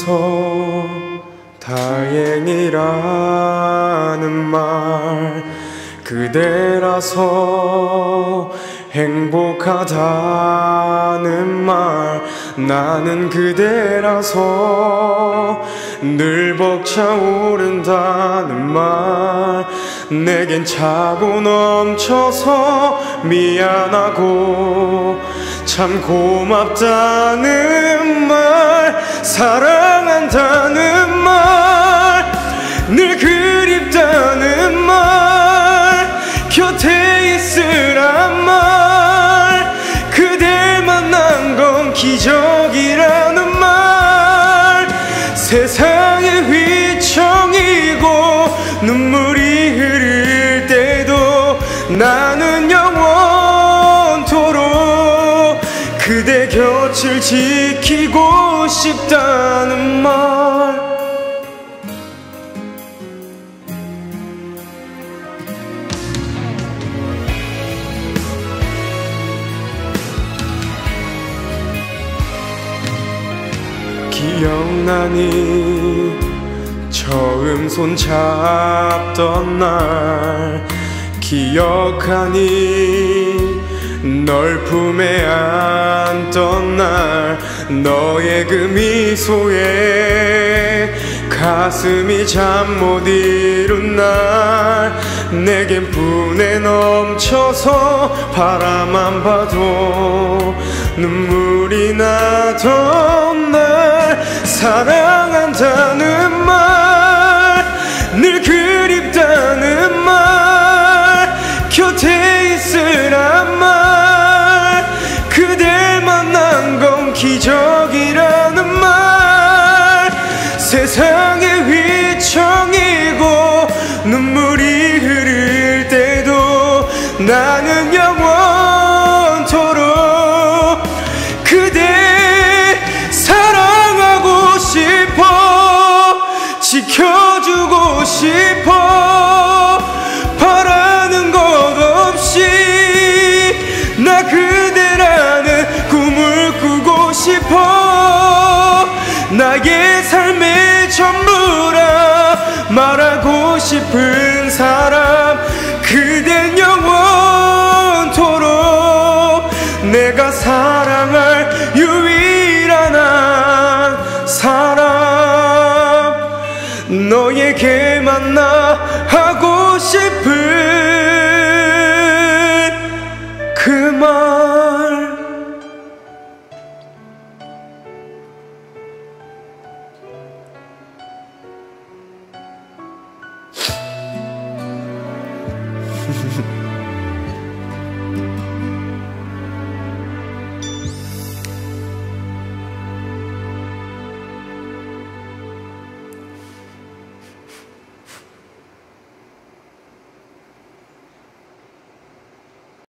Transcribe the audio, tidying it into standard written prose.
있어서 다행이라는 말, 그대라서 행복하다는 말, 나는 그대라서 늘 벅차오른다는 말, 내겐 차고 넘쳐서 미안하고 참 고맙다는 말, 사랑한다는 말, 늘 그립다는 말, 곁에 있으란 말, 그댈 만난 건 기적이라는 말, 세상의 휘청이고 눈물이 흐를 때도 나는 영원토록 그대 곁을 지키고 싶다는 말. 기억나니 처음 손잡던 날, 기억하니 널 품에 안던 날, 너의 그 미소에 가슴이 잠 못 이룬 날, 내겐 분에 넘쳐서 바라만 봐도 눈물이 나던 날, 사랑한다는 말, 늘 그립다는 말, 곁에 있으란 말, 그댈 만난 건 기적이라는 말, 세상의 휘청이고 눈물이 흐를 때도 나는 영원토록 그대 사랑하고 싶어, 지켜주고 싶어, 바라는 것 없이 나 그대라는 꿈을 꾸고 싶어, 나의 삶의 전부라 말하고 싶은 사람, 그댄 영원토록 내가 사랑할 유일한 한 사람, 너에게만 나 하고 싶은 그 말.